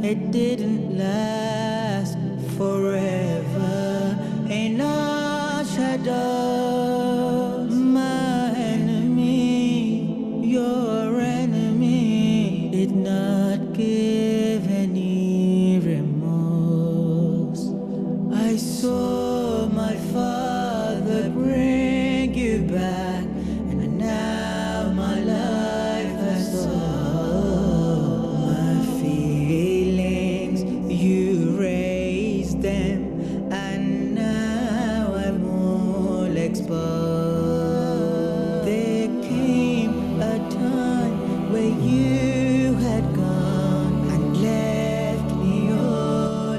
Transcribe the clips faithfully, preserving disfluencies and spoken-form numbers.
it didn't last forever. In our shadows, my enemy, your enemy, did not give any remorse. I saw my father bring you back, and now my life has told. My feelings, you raised them, and now I'm all exposed. There came a time where you had gone and left me all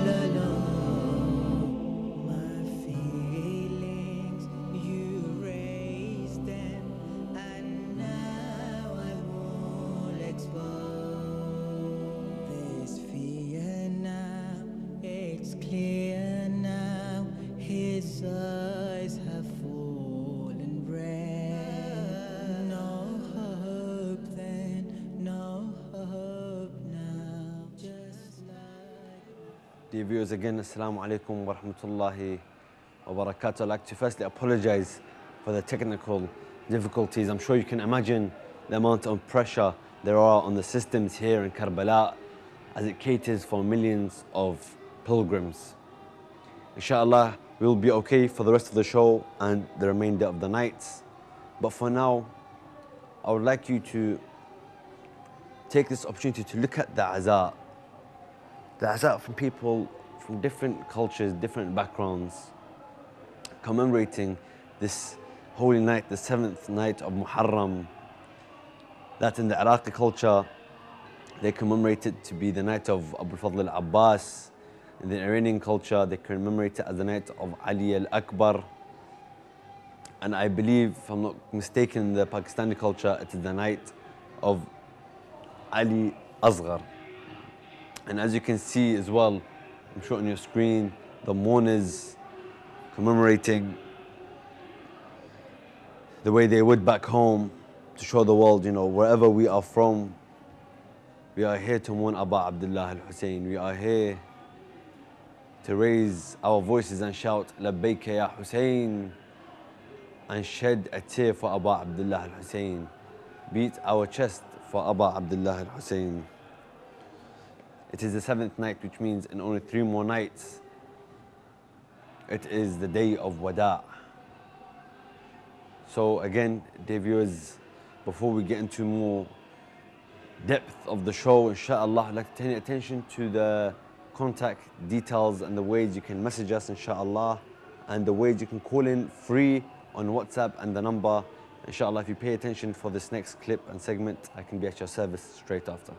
alone. My feelings, you raised them, and now I'm all exposed. There's fear now, it's clear now, his eyes have fallen red. No hope then, no hope now, just like. Dear viewers, again, Assalamu alaikum wa rahmatullahi wa barakatuh. I'd like to firstly apologize for the technical difficulties. I'm sure you can imagine the amount of pressure there are on the systems here in Karbala as it caters for millions of pilgrims. Inshallah, we'll be okay for the rest of the show and the remainder of the nights. But for now, I would like you to take this opportunity to look at the aza. The aza from people from different cultures, different backgrounds, commemorating this holy night, the seventh night of Muharram. That in the Iraqi culture, they commemorate it to be the night of Abu al-Fadl al-Abbas. In the Iranian culture, they commemorate it as the night of Ali al-Akbar. And I believe, if I'm not mistaken, in the Pakistani culture, it is the night of Ali Asghar. And as you can see as well, I'm sure on your screen, the mourners commemorating the way they would back home to show the world, you know, wherever we are from, we are here to mourn Aba Abdullah al-Hussein. We are here to raise our voices and shout, Labbayka ya Hussein, and shed a tear for Aba Abdullah al-Hussein. Beat our chest for Aba Abdullah al-Hussein. It is the seventh night, which means in only three more nights, it is the day of Wada'. So again, dear viewers, before we get into more depth of the show, inshallah, I'd like to turn attention to the contact details and the ways you can message us, inshallah, and the ways you can call in free on WhatsApp, and the number, inshallah, if you pay attention for this next clip and segment, I can be at your service straight after.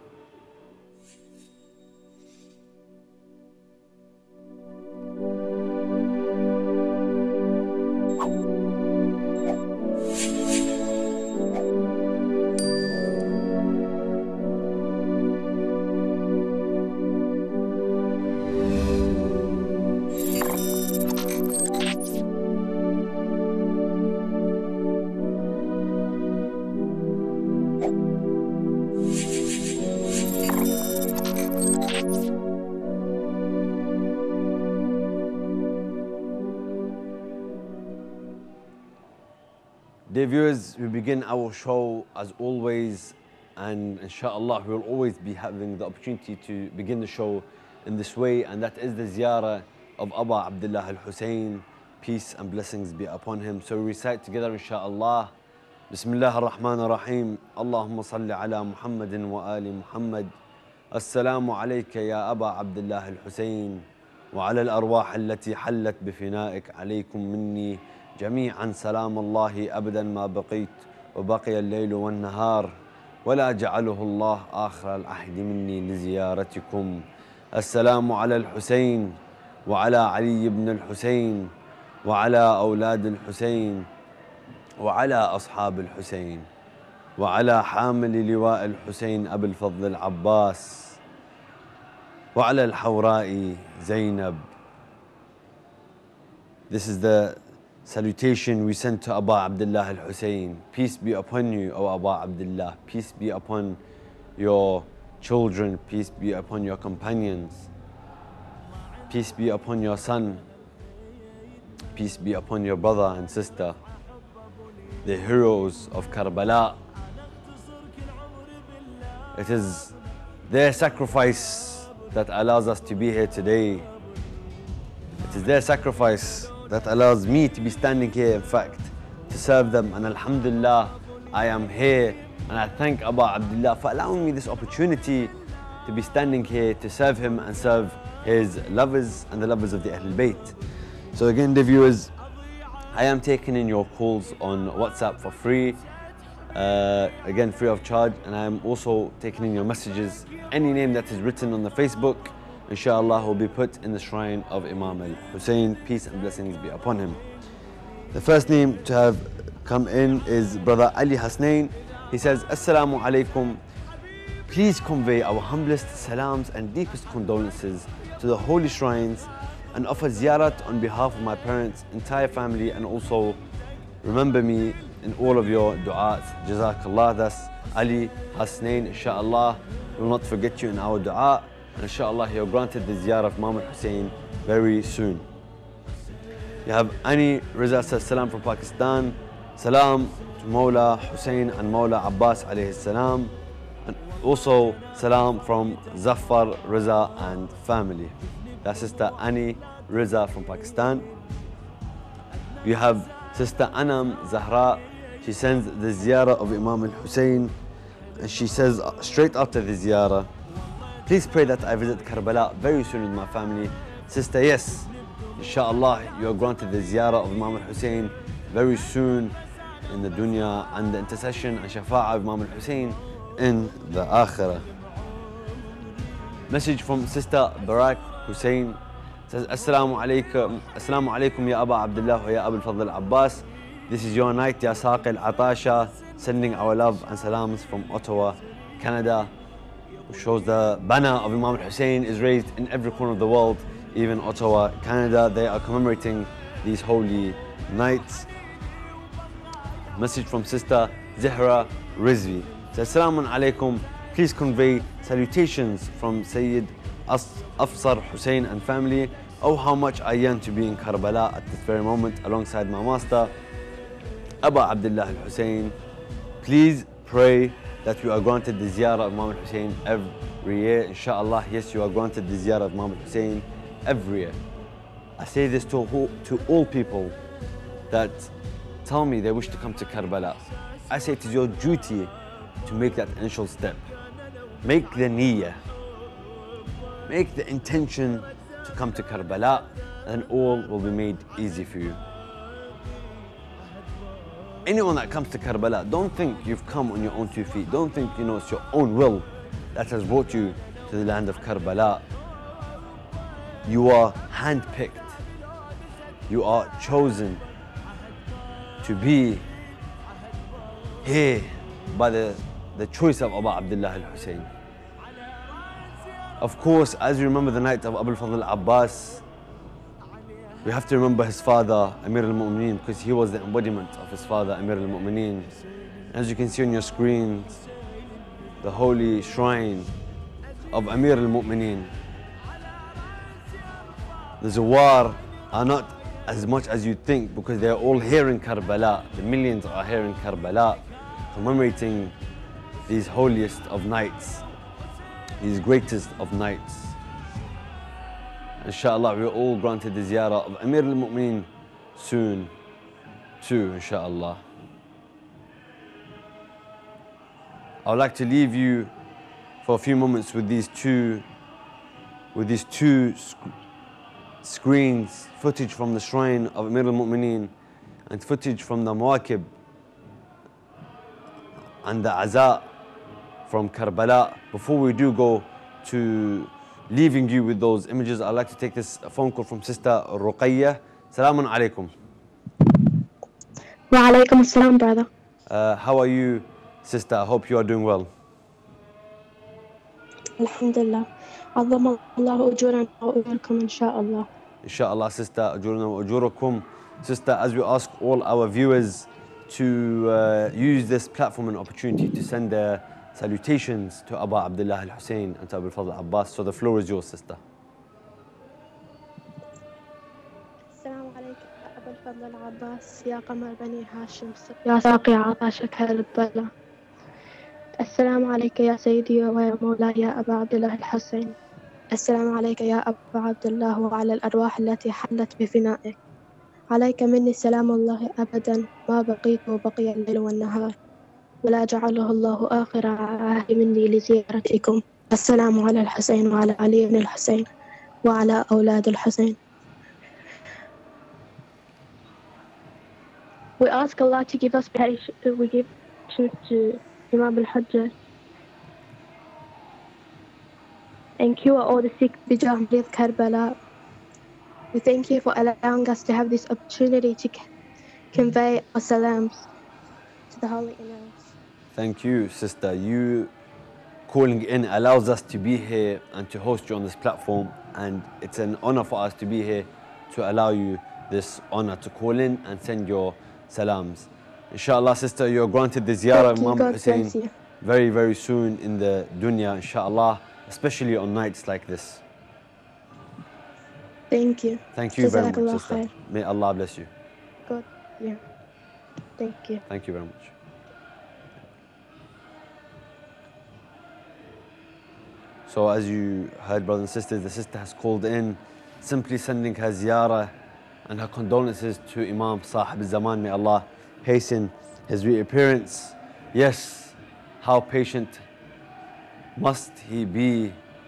Dear viewers, we begin our show as always, and inshallah we will always be having the opportunity to begin the show in this way, and that is the ziyarah of Aba Abdullah al-Hussein, peace and blessings be upon him. So we recite together inshallah, Bismillah ar-Rahman ar-Rahim, Allahumma salli ala Muhammadin wa ali Muhammad, Assalamu alayka ya Aba Abdullah al-Hussein, wa ala al-arwah allati hallat bifinaik alaykum minni جميعا سلام الله أبدا ما بقيت وبقي الليل والنهار ولا جعله الله آخر العهد مني لزيارتكم. السلام على الحسين وعلى علي بن الحسين وعلى أولاد الحسين وعلى أصحاب الحسين وعلى حامل لواء الحسين أبي الفضل العباس وعلى الحوراء زينب. This is the salutation we send to Aba Abdullah al-Hussein. Peace be upon you, O Aba Abdullah. Peace be upon your children, peace be upon your companions, peace be upon your son, peace be upon your brother and sister, the heroes of Karbala. It is their sacrifice that allows us to be here today. It is their sacrifice that allows me to be standing here, in fact, to serve them. And alhamdulillah, I am here, and I thank Abu Abdullah for allowing me this opportunity to be standing here to serve him and serve his lovers and the lovers of the Ahlul Bayt. So again, dear viewers, I am taking in your calls on WhatsApp for free, uh, again free of charge, and I am also taking in your messages. Any name that is written on the Facebook, inshallah, will be put in the shrine of Imam al-Hussein, peace and blessings be upon him. The first name to have come in is Brother Ali Hasnain. He says, Assalamu alaikum. Please convey our humblest salams and deepest condolences to the holy shrines and offer ziyarat on behalf of my parents, entire family, and also remember me in all of your du'as. Jazakallah. That's Ali Hasnain. Inshallah, we will not forget you in our du'a. And inshallah, you're granted the ziyarah of Imam al-Hussein very soon. You have Ani Riza says salam from Pakistan. Salam to Mawla Hussein and Mawla Abbas alayhi salam. And also salam from Zafar Riza and family. That's Sister Ani Riza from Pakistan. You have Sister Anam Zahra. She sends the ziyarah of Imam al-Hussein, and she says straight after the ziyarah, please pray that I visit Karbala very soon with my family. Sister, yes, inshallah, you are granted the ziyarah of Imam al-Hussein very soon in the dunya, and the intercession and shafa'ah of Imam al-Hussein in the akhirah. Message from Sister Barak Hussein says, Assalamu alaikum, Assalamu alaikum ya Aba Abdullah wa ya Abu al-Fadl Abbas. This is your night, ya Saqil Atasha, sending our love and salams from Ottawa, Canada, which shows the banner of Imam al-Hussein is raised in every corner of the world, even Ottawa, Canada. They are commemorating these holy nights. Message from Sister Zahra Rizvi says, Assalamu alaikum. Please convey salutations from Sayyid Afsar Hussein and family. Oh, how much I yearn to be in Karbala at this very moment alongside my master, Abu Abdullah al-Hussein. Please pray that you are granted the ziyarah of Imam al-Hussein every year. Inshallah, yes, you are granted the ziyarah of Imam al-Hussein every year. I say this to, to all people that tell me they wish to come to Karbala. I say it is your duty to make that initial step. Make the niyyah. Make the intention to come to Karbala, and all will be made easy for you. Anyone that comes to Karbala, don't think you've come on your own two feet. Don't think, you know, it's your own will that has brought you to the land of Karbala. You are handpicked. You are chosen to be here by the, the choice of Abu Abdullah al-Hussein. Of course, as we remember the night of Abu al-Fadl Abbas, we have to remember his father, Amir al-Mu'mineen, because he was the embodiment of his father, Amir al-Mu'mineen. As you can see on your screens, the holy shrine of Amir al-Mu'mineen. The Zawar are not as much as you think, because they are all here in Karbala. The millions are here in Karbala, commemorating these holiest of nights, these greatest of nights. Inshallah, we're all granted the ziyarah of Amir al-Mu'mineen soon too, inshallah. I would like to leave you for a few moments with these two, with these two sc screens, footage from the shrine of Amir al-Mu'mineen and footage from the Mawakib and the Aza from Karbala. Before we do go to leaving you with those images, I'd like to take this phone call from Sister Ruqayya. Salamun alaikum. Wa alaikum assalam, brother. Uh, how are you, sister? I hope you are doing well. Alhamdulillah. عظم الله أجورنا وأجوركم إن شاء الله. Inshallah, sister, أجورنا وأجوركم. Sister, as we ask all our viewers to uh, use this platform and opportunity to send their salutations to Aba Abdullah al-Hussein and to Abu al-Fadl Abbas. So the floor is yours, sister. السلام عليك يا أبا الفضل العباس يا قمر بني هاشم يا ساقي عطاشك هل الظلا. السلام عليك يا سيدي ويا مولاي يا أبا عبد الله الحسين. السلام عليك يا أبا عبد الله وعلى الأرواح التي حلت بفنائك. عليك مني سلام الله أبدا ما بقيت وبقي الليل والنهار، ولا جعله الله آخر عهد مني لزيارتكم. السلام على الحسين وعلى علي بن الحسين وعلى أولاد الحسين. We ask Allah to give us patience, we give patience to Imam al-Hujjah and cure all the sick bijah Marid Karbala. We thank you for allowing us to have this opportunity to convey our salams to the Holy Imams. Thank you, sister. You calling in allows us to be here and to host you on this platform, and it's an honor for us to be here to allow you this honor to call in and send your salams. Inshallah, sister, you're granted the ziyarah of Imam Hussein very, very soon in the dunya, inshallah, especially on nights like this. Thank you. Thank you very much, Jazakallah sister. khair. May Allah bless you. God, yeah. Thank you. Thank you very much. So as you heard, brothers and sisters, the sister has called in, simply sending her ziyarah and her condolences to Imam Sahib al-Zaman. May Allah hasten his reappearance. Yes, how patient must he be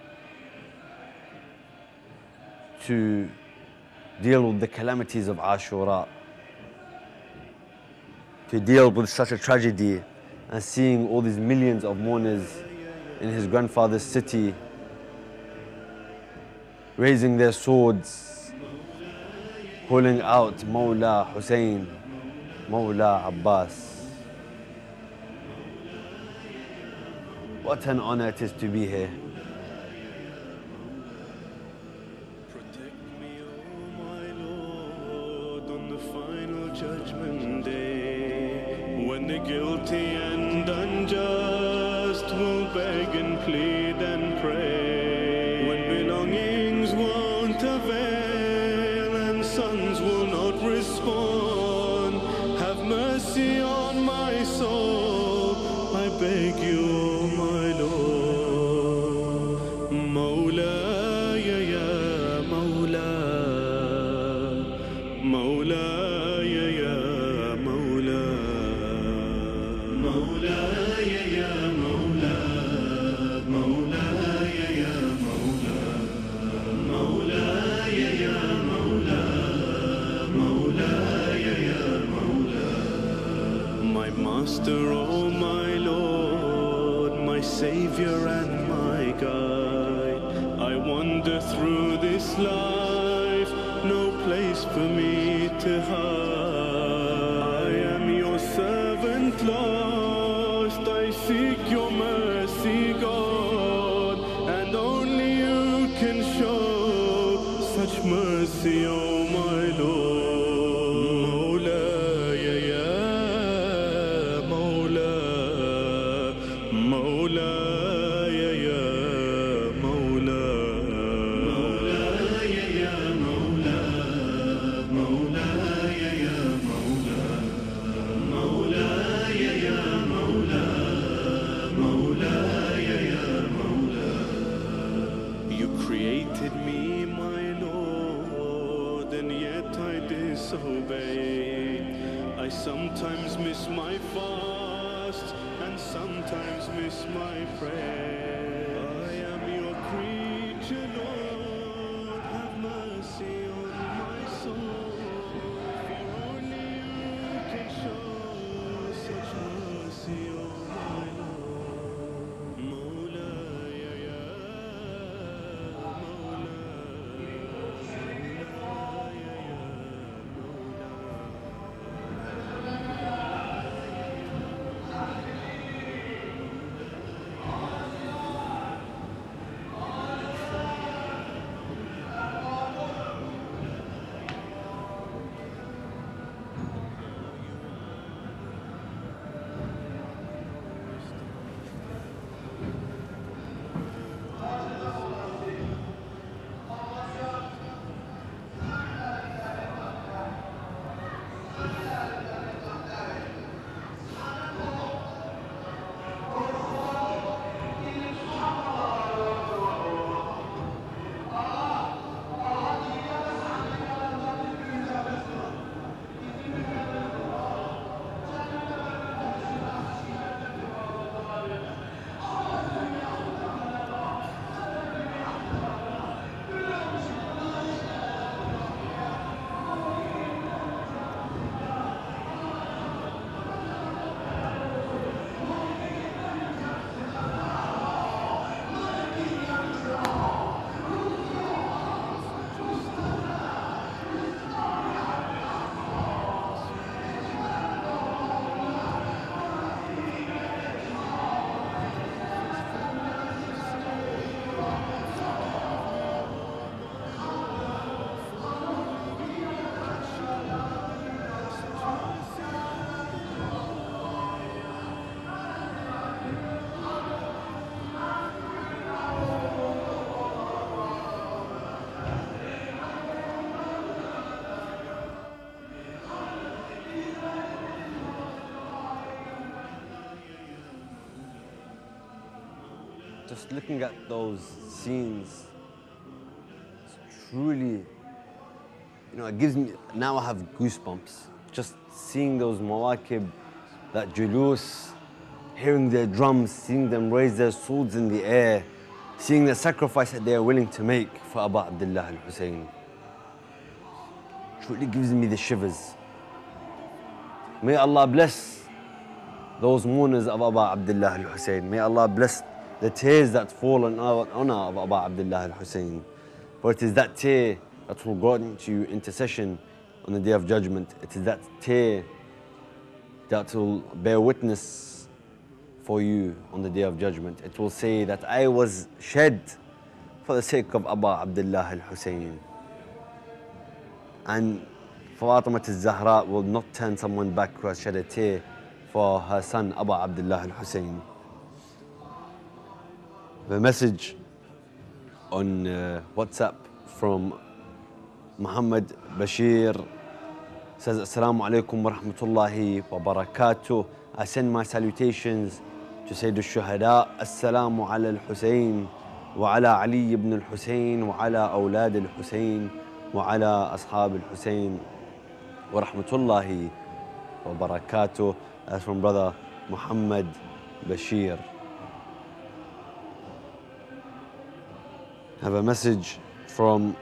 to deal with the calamities of Ashura, to deal with such a tragedy, and seeing all these millions of mourners in his grandfather's city raising their swords, calling out Mawla Hussein, Mawla Abbas. What an honor it is to be here. Protect me, O my Lord, on the final judgment day, when the guilty and unjust will beg and plead and pray, when belongings won't avail and sons will not respond. Have mercy on my soul, I beg you, O my Lord. Mawla ya ya Mawla, Mawla ya ya Mawla, Mawla ya ya Mawla, Mawla ya ya Mawla, Mawla ya ya Mawla, Mawla ya ya Mawla. My master, oh my Lord, my savior and my guide, I wander through this life, no place for me to hide. I am your servant lost, I seek your mercy, God, and only you can show such mercy, oh my Lord. Mawla ya ya Mawla, Mawla ya ya Mawla, Mawla ya ya Mawla, Mawla ya ya Mawla, Mawla ya ya Mawla, Mawla ya ya Mawla. You created me, my Lord, and yet I disobey. I sometimes miss my fast and sometimes miss my prayer. I am your creature, Lord, have mercy on my soul, for only you can show such mercy, oh my Lord. Mawla ya ya Mawla, Mawla ya ya Mawla. just looking at those scenes, it's truly, you know, it gives me, now I have goosebumps. Just seeing those mawakib, that julus, hearing their drums, seeing them raise their swords in the air, seeing the sacrifice that they are willing to make for Abu Abdullah al-Hussein. Truly gives me the shivers. May Allah bless those mourners of Abu Abdullah al-Hussein. May Allah bless the tears that fall on honor of Abu Abdullah al-Hussein. For it is that tear that will grant you intercession on the Day of Judgment. It is that tear that will bear witness for you on the Day of Judgment. It will say that I was shed for the sake of Abu Abdullah al-Hussein. And Fatima al-Zahra will not turn someone back who has shed a tear for her son Abu Abdullah al-Hussein. The message on uh, WhatsApp from Muhammad Bashir says, Assalamu alaikum wa rahmatullahi wa barakatuh. I send my salutations to Sayyid al-Shuhada. Assalamu ala al-Hussein wa ala Ali ibn al-Hussein wa ala awlad al-Hussein wa ala ashab al-Hussein wa rahmatullahi wa barakatuh. That's from brother Muhammad Bashir. I have a message from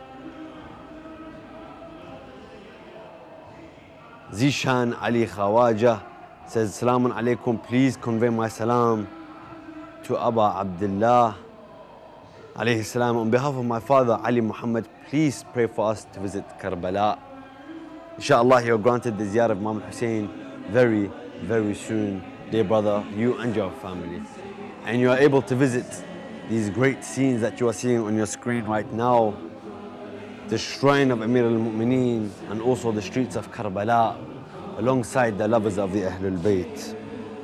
Zishan Ali Khawaja. Says, Assalamu alaikum, please convey my salam to Abu Abdullah alayhi salam. On behalf of my father Ali Muhammad, please pray for us to visit Karbala. Inshallah, you're granted the ziyarah of Imam Hussein very, very soon, dear brother, you and your family. And you are able to visit these great scenes that you are seeing on your screen right now, the shrine of Amir al-Mu'mineen and also the streets of Karbala, alongside the lovers of the Ahlul Bayt.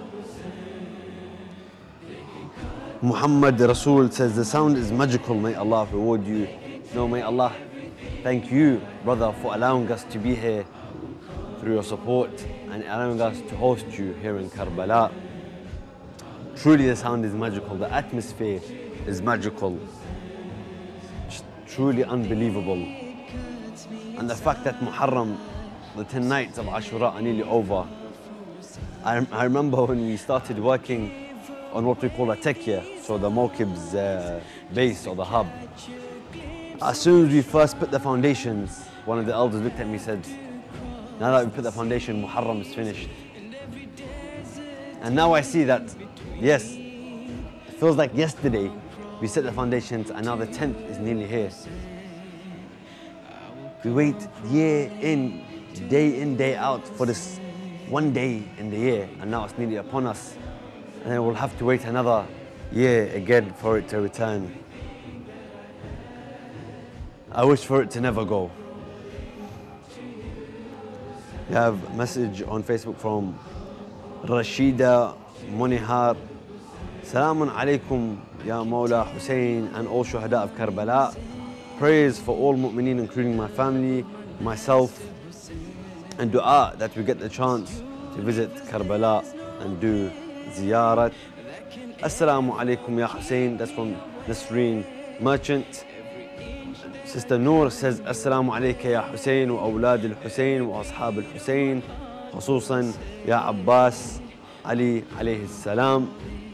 Muhammad Rasul says, the sound is magical, may Allah reward you. No, may Allah thank you, brother, for allowing us to be here through your support and allowing us to host you here in Karbala. Truly the sound is magical, the atmosphere is magical, just truly unbelievable. And the fact that Muharram, the ten nights of Ashura are nearly over. I, I remember when we started working on what we call a tekya, so the Mawkib's uh, base or the hub. As soon as we first put the foundations, one of the elders looked at me and said, now that we put the foundation, Muharram is finished. And now I see that, yes, it feels like yesterday we set the foundations and now the tenth is nearly here. We wait year in, day in, day out for this one day in the year, and now it's nearly upon us. And then we'll have to wait another year again for it to return. I wish for it to never go. We have a message on Facebook from Rashida Munihar. Salamun alaikum ya Mawla Hussein and all Shuhada of Karbala. Praise for all mu'mineen, including my family, myself, and dua that we get the chance to visit Karbala and do ziyarat. Assalamu alaikum ya Hussein. That's from Nasreen Merchant. Sister Noor says, Assalamu alayka ya Hussein wa awlad al-Hussein wa ashab al-Hussein, khususan ya Abbas Ali alayhi salam.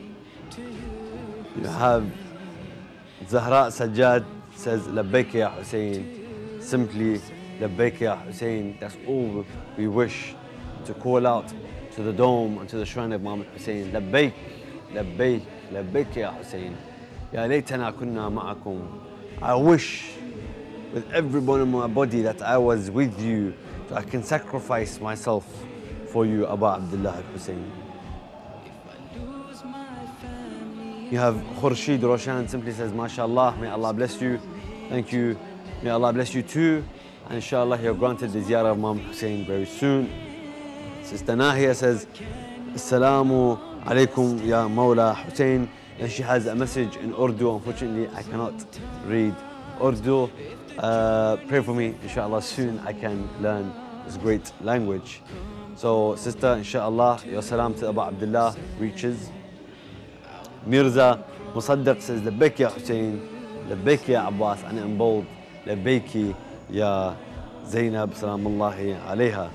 You have Zahra Sajjad says, Labbaik ya Hussein. Simply, Labbaik ya Hussein. That's all we wish to call out to the dome and to the shrine of Imam Hussein. Labbaik, Labbaik, Labbaik ya Hussein. Ya laytana kunna ma'akum. I wish with every bone in my body that I was with you, so I can sacrifice myself for you, Abu Abdullah al-Hussein. You have Khurshid Roshan simply says, MashaAllah, may Allah bless you. Thank you. May Allah bless you too. And inshallah, you have granted the ziyarah of Imam Hussein very soon. Sister Nahia says, Assalamu alaikum ya Mawla Hussein. And she has a message in Urdu. Unfortunately, I cannot read Urdu. Uh, pray for me, inshallah, soon I can learn this great language. So, sister, inshallah, your salam to Abu Abdullah reaches. Mirza Musaddiq says, Labbaik ya Hussein, Labbaik ya Abbas, and in bold, Labbaiki ya Zainab, salamullahi alayha.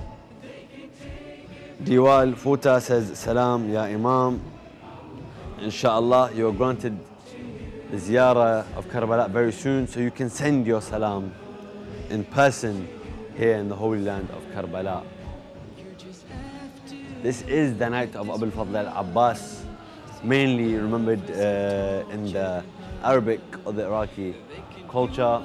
Diwal Futa says, Salam ya Imam. Inshallah, you are granted the ziyarah of Karbala very soon, so you can send your salam in person here in the holy land of Karbala. This is the night of Abu al-Fadl al-Abbas, mainly remembered uh, in the Arabic or the Iraqi culture.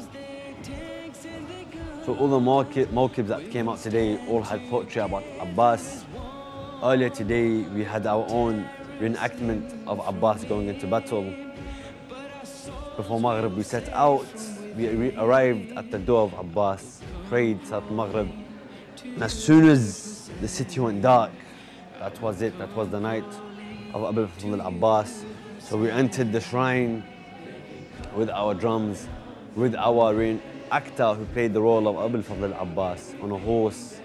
So all the mawqibs that came out today all had poetry about Abbas. Earlier today we had our own reenactment of Abbas going into battle. Before Maghrib we set out, we arrived at the door of Abbas, prayed Salat Maghrib, and as soon as the city went dark, that was it, that was the night of Abu al-Fadl al-Abbas. So we entered the shrine with our drums, with our reenactor who played the role of Abu al-Fadl al-Abbas on a horse,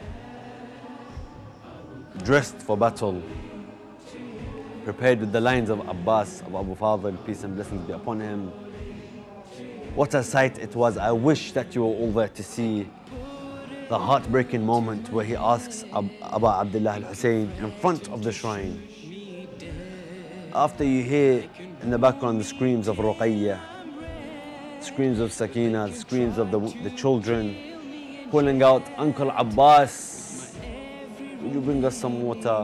dressed for battle, prepared with the lines of Abbas, of Abu Fadl, peace and blessings be upon him. What a sight it was. I wish that you were all there to see the heartbreaking moment where he asks Ab Aba Abdullah al-Hussein in front of the shrine. After you hear in the background the screams of Ruqayya, screams of Sakina, the screams of the, the children calling out, Uncle Abbas, would you bring us some water?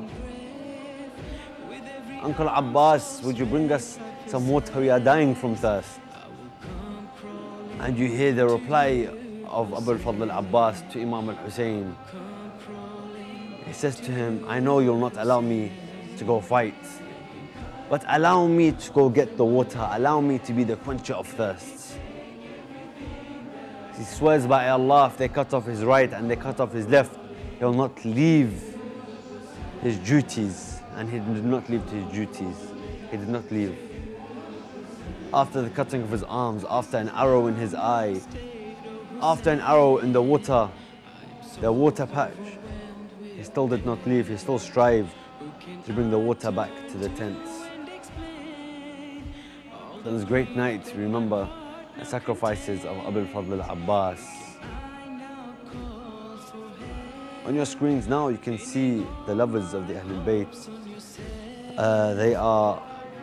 Uncle Abbas, would you bring us some water? We are dying from thirst. And you hear the reply of Abu al-Fadl al-Abbas to Imam al-Hussein. He says to him, I know you'll not allow me to go fight, but allow me to go get the water. Allow me to be the quencher of thirst. He swears by Allah, if they cut off his right and they cut off his left, he'll not leave his duties. And he did not leave to his duties. He did not leave. After the cutting of his arms, after an arrow in his eye, after an arrow in the water, the water patch, he still did not leave. He still strived to bring the water back to the tents. So on this great night, remember the sacrifices of Abu al-Fadl al-Abbas. On your screens now, you can see the lovers of the Ahlul Bayt. Uh, they are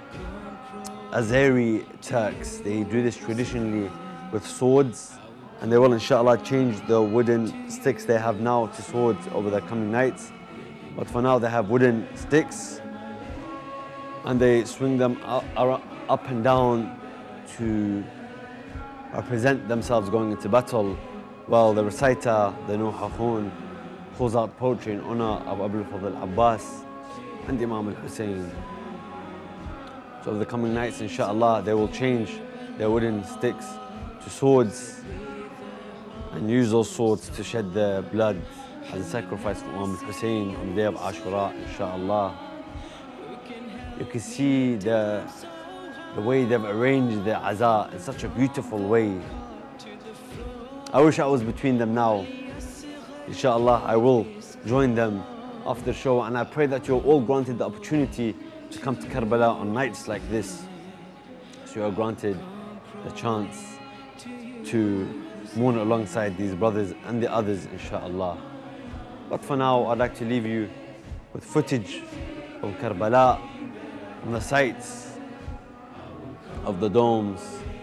Azeri Turks. They do this traditionally with swords, and they will inshallah change the wooden sticks they have now to swords over the coming nights. But for now they have wooden sticks, and they swing them up, up and down to represent themselves going into battle, while the reciter, the Nuhakhun, pulls out poetry in honor of Abu al-Fadl al-Abbas and Imam al-Hussein. So over the coming nights, inshallah, they will change their wooden sticks to swords and use those swords to shed their blood as a sacrifice for Imam al-Hussein on the day of Ashura, inshallah. You can see the, the way they've arranged the aza in such a beautiful way. I wish I was between them now. Inshallah, I will join them after the show, and I pray that you're all granted the opportunity to come to Karbala on nights like this. So you are granted the chance to mourn alongside these brothers and the others, inshallah. But for now, I'd like to leave you with footage of Karbala on the sites of the domes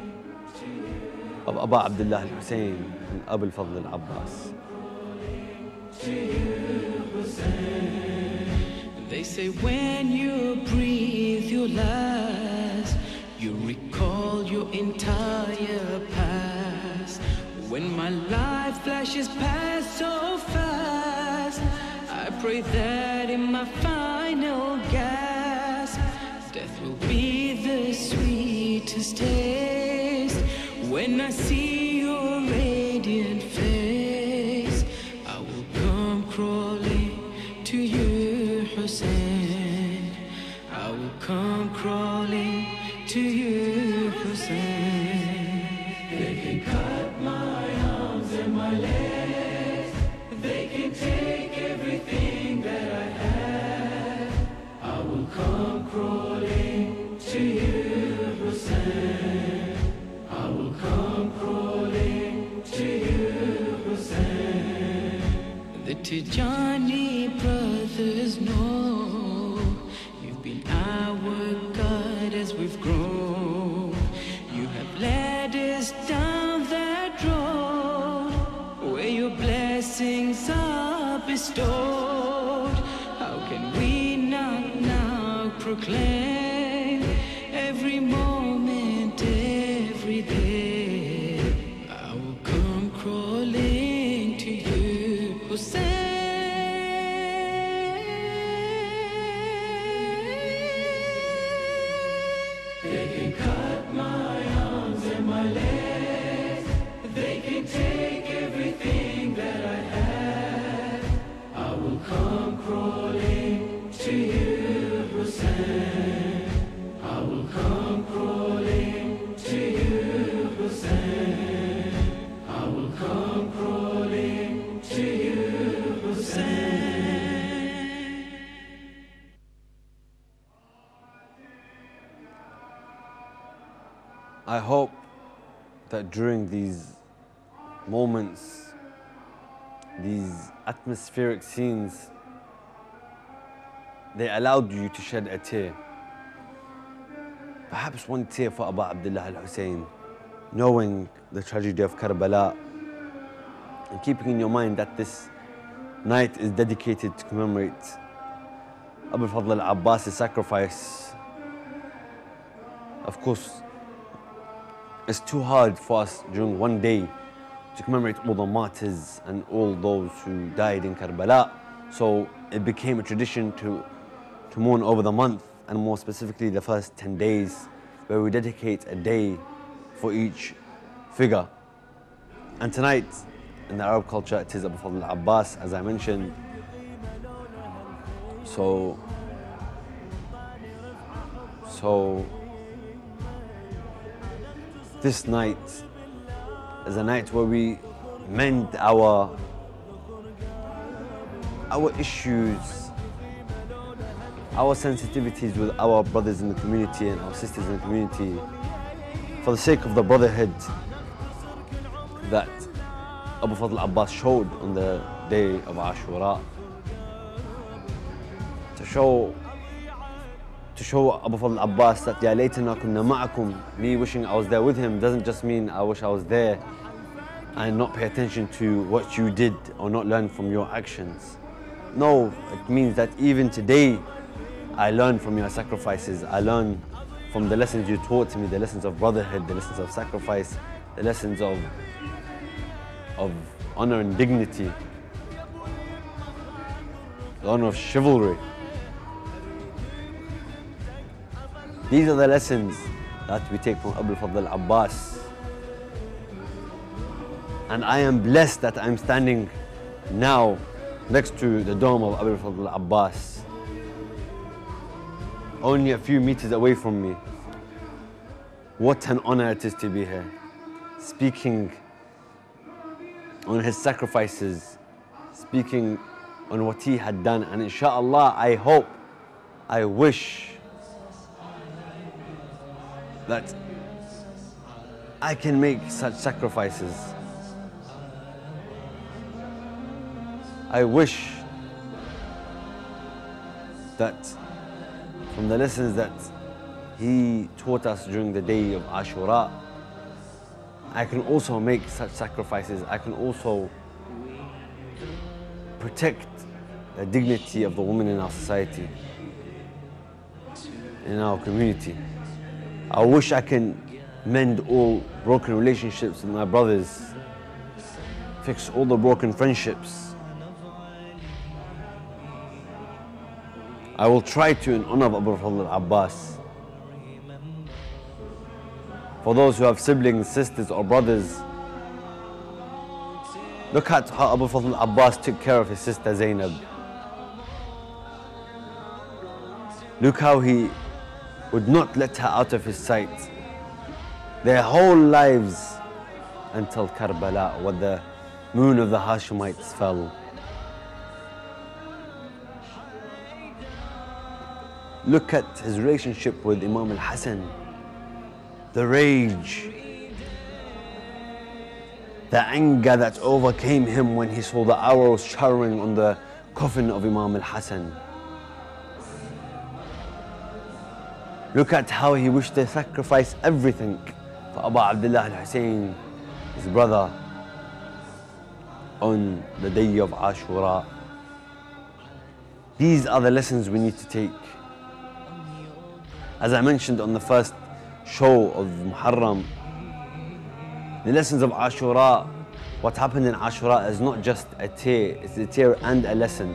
of Abu Abdullah al-Hussein and Abu al-Fadl al-Abbas. They say when you breathe your last, you recall your entire past. When my life flashes past so fast, I pray that in my final gasp, death will be the sweetest taste. When I see your radiant face, I will come crawling to you, Hussein. I will come crawling to you, Hussein. They can cut my arms and my legs, they can take everything that I have. I will come crawling to you, to Johnny Brothers know you've been our God as we've grown. You have led us down that road where your blessings are bestowed. How can we not now proclaim every moment, every day? I will come crawling to you, Hussein. They can cut my arms and my legs, they can take everything that I have. I will come crawling to you, Hussein. I will come crawling to you, Hussein. I will come crawling to you, Hussein. I hope that during these moments, these atmospheric scenes, they allowed you to shed a tear. Perhaps one tear for Abu Abdullah al-Hussein, knowing the tragedy of Karbala, and keeping in your mind that this night is dedicated to commemorate Abu al-Fadl al-Abbas's sacrifice. Of course, it's too hard for us during one day to commemorate all the martyrs and all those who died in Karbala. So it became a tradition to, to mourn over the month, and more specifically the first ten days, where we dedicate a day for each figure. And tonight, in the Arab culture, it is Abu Fadl al-Abbas, as I mentioned. So, so this night is a night where we mend our, our issues, our sensitivities with our brothers in the community and our sisters in the community, for the sake of the brotherhood that Abu Fadl Abbas showed on the day of Ashura. To show, to show Abu Fadl Abbas that Ya laytana kunna ma'akum, me wishing I was there with him doesn't just mean I wish I was there and not pay attention to what you did or not learn from your actions. No, it means that even today I learn from your sacrifices. I learn from the lessons you taught to me, the lessons of brotherhood, the lessons of sacrifice, the lessons of, of honor and dignity, the honor of chivalry. These are the lessons that we take from Abu Fadl Abbas. And I am blessed that I'm standing now next to the dome of Abu Fadl Abbas, only a few meters away from me. What an honor it is to be here, speaking on his sacrifices, speaking on what he had done. And inshallah, I hope, I wish that I can make such sacrifices. I wish that from the lessons that he taught us during the day of Ashura, I can also make such sacrifices. I can also protect the dignity of the woman in our society, in our community. I wish I can mend all broken relationships with my brothers, fix all the broken friendships. I will try to in honor of Abu Fadl al-Abbas. For those who have siblings, sisters or brothers, look at how Abu Fadl al-Abbas took care of his sister Zainab. Look how he would not let her out of his sight their whole lives until Karbala, when the moon of the Hashemites fell. Look at his relationship with Imam al-Hassan, the rage, the anger that overcame him when he saw the arrows showering on the coffin of Imam al-Hassan. Look at how he wished to sacrifice everything for Abu Abdullah al-Hussein, his brother, on the day of Ashura. These are the lessons we need to take. As I mentioned on the first show of Muharram, the lessons of Ashura, what happened in Ashura is not just a tear, it's a tear and a lesson.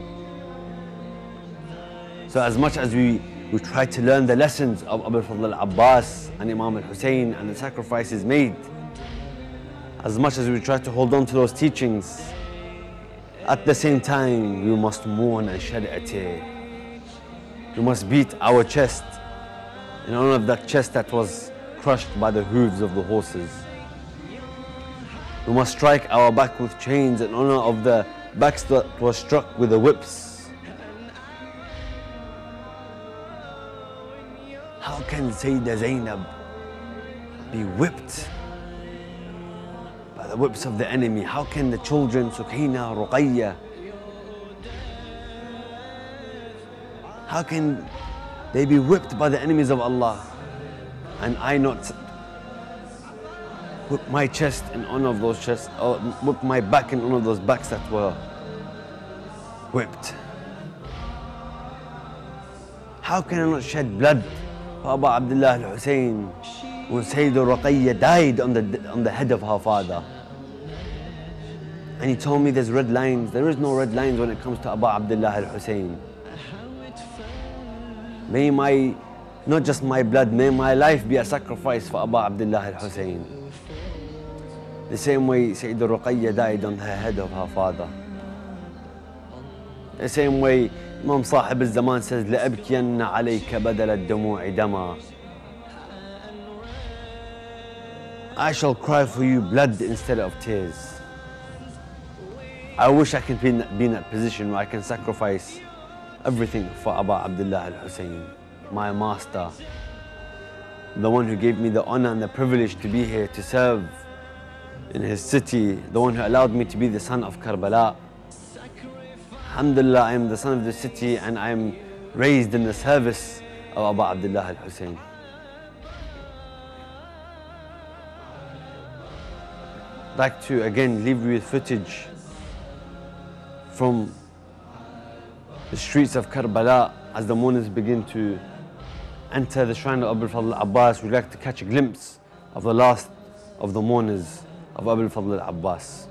So as much as we, we try to learn the lessons of Abu al-Fadl al-Abbas and Imam al-Hussein and the sacrifices made, as much as we try to hold on to those teachings, at the same time we must mourn and shed a tear. We must beat our chest in honor of that chest that was crushed by the hooves of the horses. We must strike our back with chains in honor of the backs that were struck with the whips. How can Sayyidah Zainab be whipped by the whips of the enemy? How can the children, Sukaina, Ruqayya, how can they be whipped by the enemies of Allah and I not whip my chest in honor of those chests, or whip my back in honor of those backs that were whipped? How can I not shed blood for Abu Abdullah al-Hussein when Sayyidah Ruqayya died on the, on the head of her father? And he told me there's red lines. There is no red lines when it comes to Abu Abdullah al-Hussein. May my, not just my blood, may my life be a sacrifice for Abu Abdullah al-Hussein. The same way Sayyidah Ruqayya died on the head of her father. The same way Imam Sahib al-Zaman says, لَأَبْكِيَنَّ عَلَيْكَ بَدَلَ الدَّمُوعِ دَمًا. I shall cry for you blood instead of tears. I wish I could be in that, be in that position where I can sacrifice everything for Abu Abdullah al-Hussein, my master, the one who gave me the honor and the privilege to be here to serve in his city, the one who allowed me to be the son of Karbala. Alhamdulillah, I am the son of the city and I am raised in the service of Abu Abdullah al-Hussein. I'd like to again leave you with footage from the streets of Karbala as the mourners begin to enter the shrine of Abu al-Fadl al-Abbas. We'd like to catch a glimpse of the last of the mourners of Abu al-Fadl al-Abbas.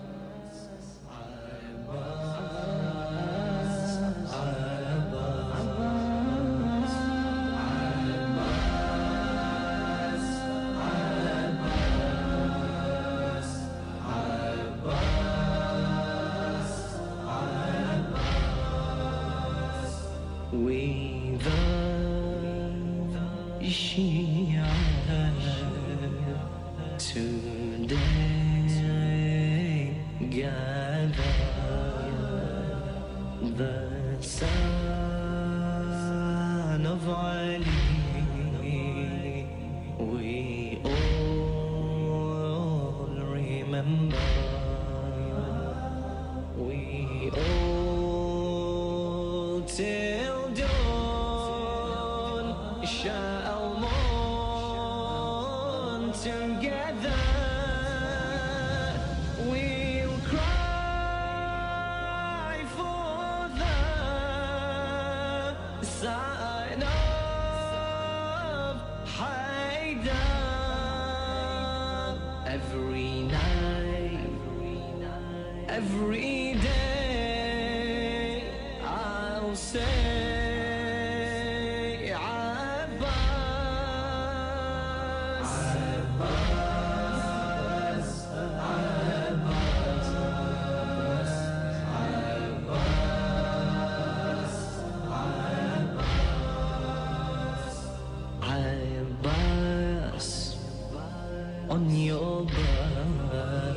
On your birth,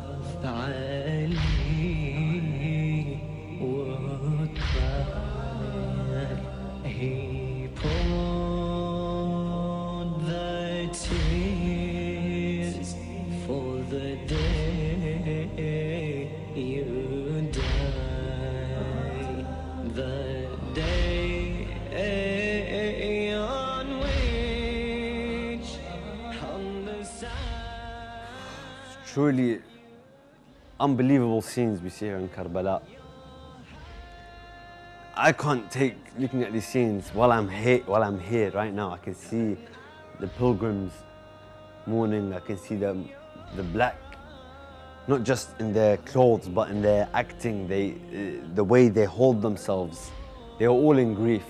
Ali would cry. truly unbelievable scenes we see here in Karbala. I can't take looking at these scenes while I'm here. While I'm here right now, I can see the pilgrims mourning. I can see them, the black, not just in their clothes, but in their acting. They, uh, the way they hold themselves. They are all in grief.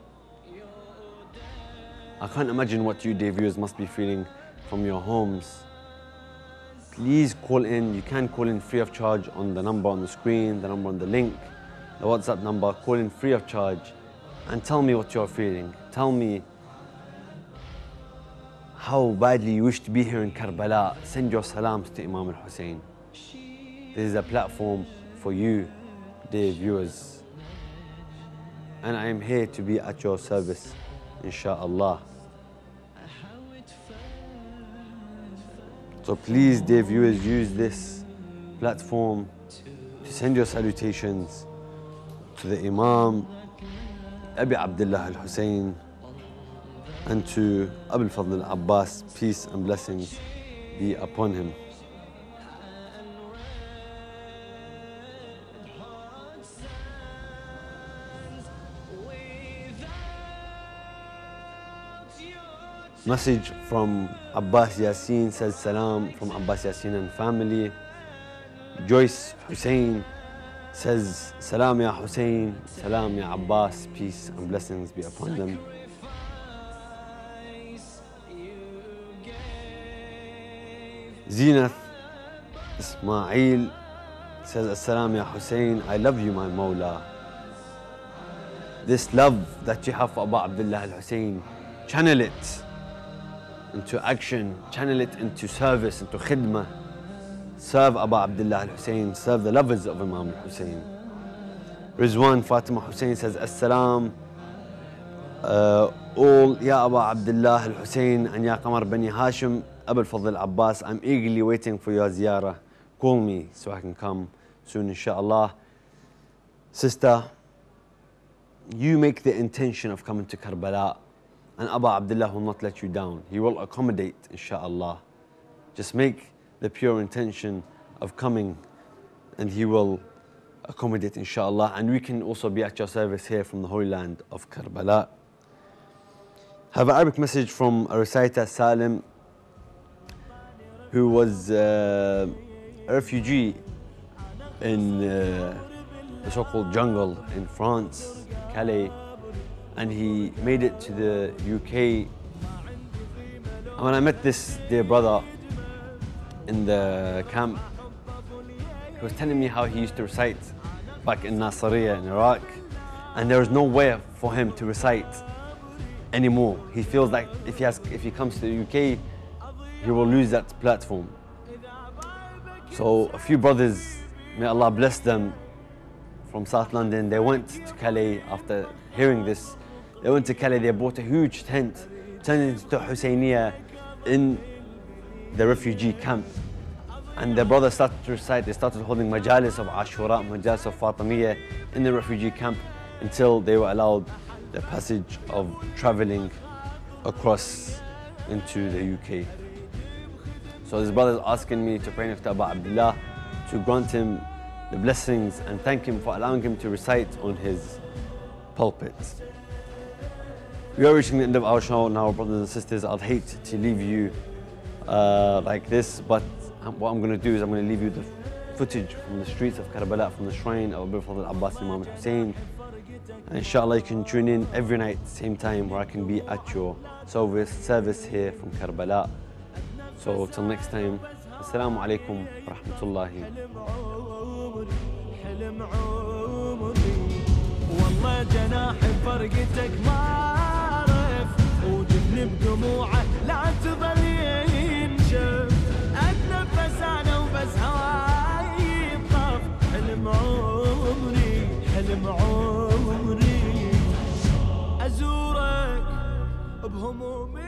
I can't imagine what you, dear viewers, must be feeling from your homes. Please call in. You can call in free of charge on the number on the screen, the number on the link, the WhatsApp number. Call in free of charge and tell me what you're feeling. Tell me how badly you wish to be here in Karbala. Send your salams to Imam al-Hussein. This is a platform for you, dear viewers. And I am here to be at your service, inshallah. So please, dear viewers, use this platform to send your salutations to the Imam Abi Abdullah al-Hussein and to Abu al-Fadl al-Abbas. Peace and blessings be upon him. Message from Abbas Yassin says salam from Abbas Yassin and family. Joyce Hussein says salam ya Hussein, salam ya Abbas, peace and blessings be upon them. Zenith Ismail says assalam ya Hussein, I love you my Mawla. This love that you have for Abu Abdullah al-Hussein, channel it into action, channel it into service, into khidmah. Serve Abu Abdullah al-Hussein, serve the lovers of Imam al-Hussein. Rizwan Fatima Hussein says, Assalam, uh, all Ya Abu Abdullah al-Hussein and Ya Qamar Bani Hashim, Abu al-Fadl Abbas, I'm eagerly waiting for your ziyarah. Call me so I can come soon, inshallah. Sister, you make the intention of coming to Karbala, and Abu Abdullah will not let you down. He will accommodate, inshallah. Just make the pure intention of coming and he will accommodate, inshallah. And we can also be at your service here from the Holy Land of Karbala. Have an Arabic message from a reciter, Salim, who was uh, a refugee in uh, the so-called jungle in France, Calais. And he made it to the U K. And when I met this dear brother in the camp, he was telling me how he used to recite back in Nasiriyah in Iraq, and there was no way for him to recite anymore. He feels like if he has, if he comes to the U K, he will lose that platform. So a few brothers, may Allah bless them, from South London, they went to Calais after hearing this. They went to Calais, they bought a huge tent, turned it into Husayniyah in the refugee camp. And the brothers started to recite, they started holding majalis of Ashura, majalis of Fatimiyya in the refugee camp until they were allowed the passage of traveling across into the U K. So this brother is asking me to pray to Abu Abdullah to grant him the blessings and thank him for allowing him to recite on his pulpit. We are reaching the end of our show now, brothers and sisters. I'd hate to leave you uh, like this, but what I'm going to do is I'm going to leave you the footage from the streets of Karbala, from the shrine of Abu Fadl Abbas Imam al-Hussein. And inshallah you can tune in every night, same time, where I can be at your service, service here from Karbala. So till next time, Assalamu alaikum wa rahmatullahi. والله جناح فرقتك ما عرف وجبني بدموعه لا تظل ينشف اتنفس انا وبس هواي يطف حلم عمري حلم عمري ازورك بهمومي